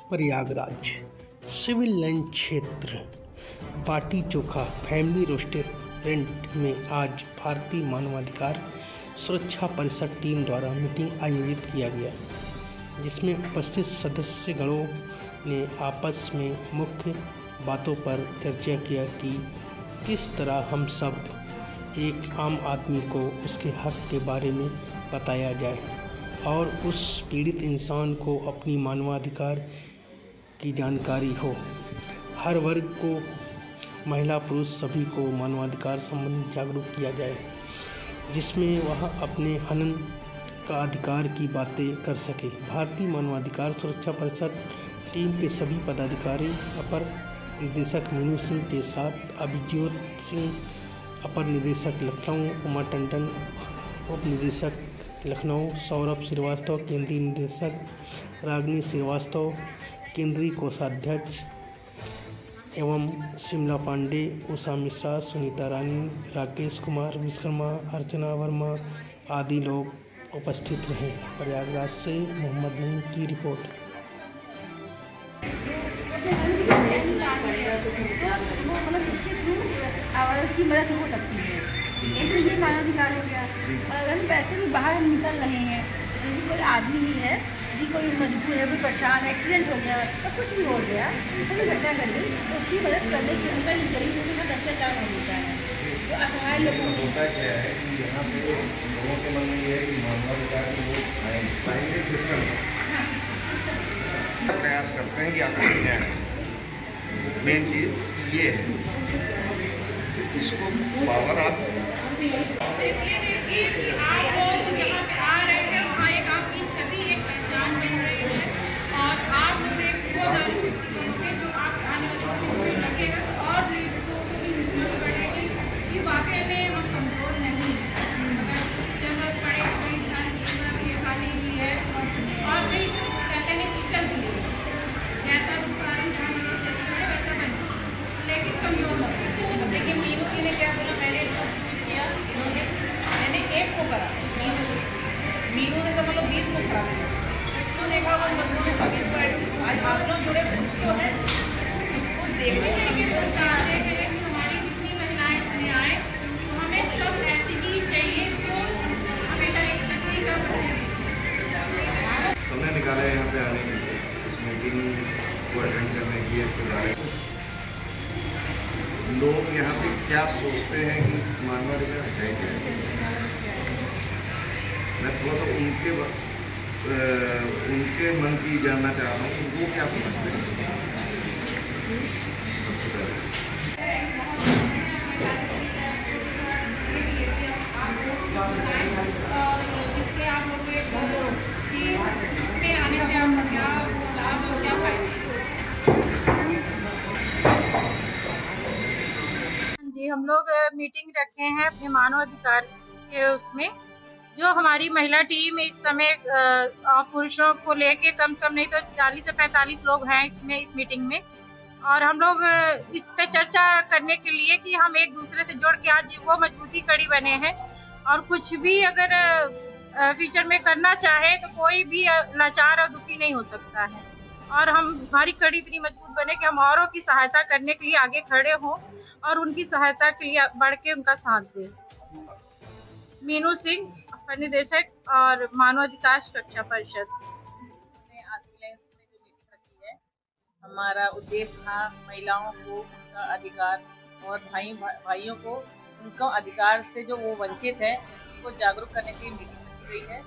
Prayagraj civil line क्षेत्र बाटी चोखा family restaurant में आज भारतीय मानवाधिकार सुरक्षा परिषद टीम द्वारा मीटिंग आयोजित किया गया, जिसमें उपस्थित सदस्यगणों ने आपस में मुख्य बातों पर चर्चा किया कि किस तरह हम सब एक आम आदमी को उसके हक के बारे में बताया जाए और उस पीड़ित इंसान को अपनी मानवाधिकार की जानकारी हो। हर वर्ग को, महिला पुरुष सभी को मानवाधिकार संबंधी जागरूक किया जाए, जिसमें वह अपने हनन का अधिकार की बातें कर सके। भारतीय मानवाधिकार सुरक्षा परिषद टीम के सभी पदाधिकारी अपर निदेशक मीनू सिंह के साथ अभिज्योत सिंह अपर निदेशक लखनऊ, उमा टंडन उप निदेशक लखनऊ, सौरभ श्रीवास्तव केंद्रीय निदेशक, रागिनी श्रीवास्तव केंद्रीय कोषाध्यक्ष एवं शिमला पांडे, उषा मिश्रा, सुनीता रानी, राकेश कुमार विश्वकर्मा, अर्चना वर्मा आदि लोग उपस्थित रहे। प्रयागराज से मोहम्मद नईम की रिपोर्ट। की मदद हो सकती है। एक तो ये मानवाधिकार हो गया। और अगर वैसे भी बाहर निकल रहे हैं, यदि कोई आदमी ही है, यदि कोई मजबूर है, कोई परेशान है, एक्सीडेंट हो गया तो कुछ भी हो गया, कोई घटना कर गई तो उसकी मदद करने के अंदर गरीब लोगों का अत्याचार हो होता है। तो असहाय लोगों को होता क्या है कि यहाँ पे लोगों के मन में ये है कि मानवाधिकार की वो आएंगे सिस्टम प्रयास करते हैं कि आपको न्याय है। मेन चीज़ ये है, इसको पावर आप देखिए कि आप लोग जहाँ पे आ रहे हैं वहाँ एक आपकी छवि, एक पहचान बन रही है और आप लोग एक वो नारी शक्ति बनोगे जो आप आने वाले समय में लगेगा तो और लोगों की हिम्मत बढ़ेगी कि वाकई में हम कमज़ोर नहीं हैं। अगर जरूरत पड़े तो कोई इंसान की खाली भी है और कई कहते हैं शीतल भी है, जैसा कारण जहाँ जैसा है वैसा बने, लेकिन कमज़ोर लगेगा। देखिए मीनू जी ने क्या बोला, मैंने किया इन्होंने, मैंने एक को करा, मीनू ने तो मतलब 20 को करा, उन्होंने कहा वो बच्चों ने बगीच आज आप लोग जुड़े कुछ तो है, उसको देखने के लिए चाहते हैं कि हमारी जितनी महिलाएं इसमें आए तो हमें सब ऐसी ही चाहिए जो हमेशा एक शक्ति का प्रतीक। समय निकाला है यहाँ पे आने के लिए, इस मीटिंग को अटेंड करने की है। इसके बारे में लोग यहाँ पे क्या सोचते हैं कि मानवाधिकार है क्या, मैं थोड़ा सा उनके मन की जानना चाह रहा हूँ, वो क्या समझते हैं। सबसे पहले जिससे आप लोग कि इसमें आने से आपको क्या लाभ और क्या फायदे। जी, हम लोग मीटिंग रखे हैं अपने मानवाधिकार के उसमें, जो हमारी महिला टीम इस समय पुरुषों को लेके कम से कम नहीं तो 40 से 45 लोग हैं इसमें, इस मीटिंग में। और हम लोग इस पे चर्चा करने के लिए कि हम एक दूसरे से जुड़ के आज वो मजबूती कड़ी बने हैं और कुछ भी अगर फ्यूचर में करना चाहे तो कोई भी लाचार और दुखी नहीं हो सकता है। और हमारी कड़ी इतनी मजबूत बने कि हम औरों की सहायता करने के लिए आगे खड़े हों और उनकी सहायता के लिए बढ़ के उनका साथ दें। मीनू सिंह अपर निदेशक और मानवाधिकार सुरक्षा परिषद ने आज में जो मीटिंग रखी है, हमारा उद्देश्य था महिलाओं को उनका अधिकार और भाइयों को उनका अधिकार से जो वो वंचित है उनको जागरूक करने के लिए मीटिंग रखी गई है।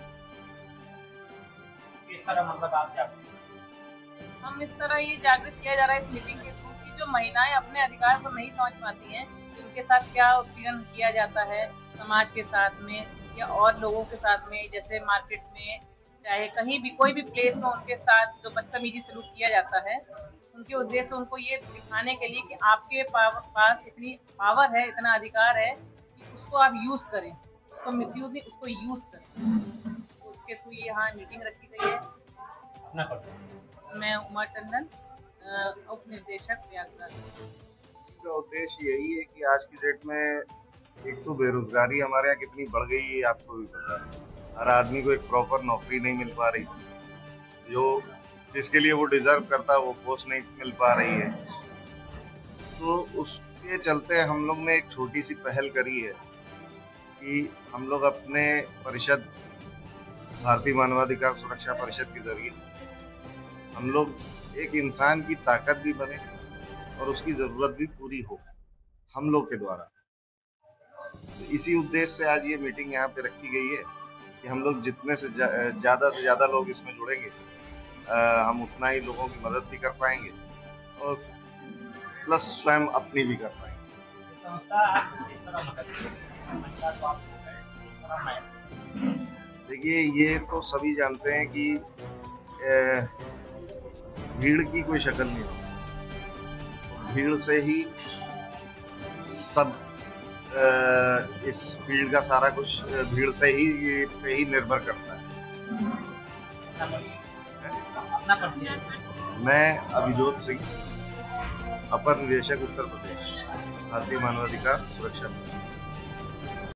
किस तरह मतलब आप क्या हम इस तरह ये जागृत किया जा रहा है इस मीटिंग के थ्रू कि जो महिलाएं अपने अधिकार को नहीं समझ पाती हैं, उनके साथ क्या उत्पीड़न किया जाता है समाज के साथ में या और लोगों के साथ में, जैसे मार्केट में, चाहे कहीं भी कोई भी प्लेस में उनके साथ जो बदतमीजी सलूक किया जाता है, उनके उद्देश्य उनको ये दिखाने के लिए कि आपके पास इतनी पावर है, इतना अधिकार है कि उसको आप यूज़ करें, उसको मिसयूज नहीं, उसको यूज़ करें। उसके थ्रू यहाँ मीटिंग रखी गई है। मैं उमा टंडन उप निदेशक प्रयागराज। का उद्देश्य यही है कि आज की डेट में एक तो बेरोजगारी हमारे यहाँ कितनी बढ़ गई है, आपको भी पता है। हर आदमी को एक प्रॉपर नौकरी नहीं मिल पा रही। जो जिसके लिए वो डिजर्व करता है वो पोस्ट नहीं मिल पा रही है। तो उसके चलते हम लोग ने एक छोटी सी पहल करी है कि हम लोग अपने परिषद, भारतीय मानवाधिकार सुरक्षा परिषद के जरिए हम लोग एक इंसान की ताकत भी बने और उसकी जरूरत भी पूरी हो हम लोग के द्वारा। तो इसी उद्देश्य से आज ये मीटिंग यहाँ पे रखी गई है कि हम लोग जितने से ज्यादा लोग इसमें जुड़ेंगे, हम उतना ही लोगों की मदद भी कर पाएंगे और प्लस स्वयं अपनी भी कर पाएंगे। संस्था आपको किस तरह मदद करेगी? महिला तो आपको है, किस तरह मैं देखिए, ये तो सभी जानते हैं कि भीड़ की कोई शक्ल नहीं होती। भीड़ से ही सब इस फील्ड का सारा कुछ भीड़ से ही ये पे ही निर्भर करता है। अपना परिचय? मैं अभिजोत सिंह, अपर निदेशक उत्तर प्रदेश, भारतीय मानवाधिकार सुरक्षा परिषद।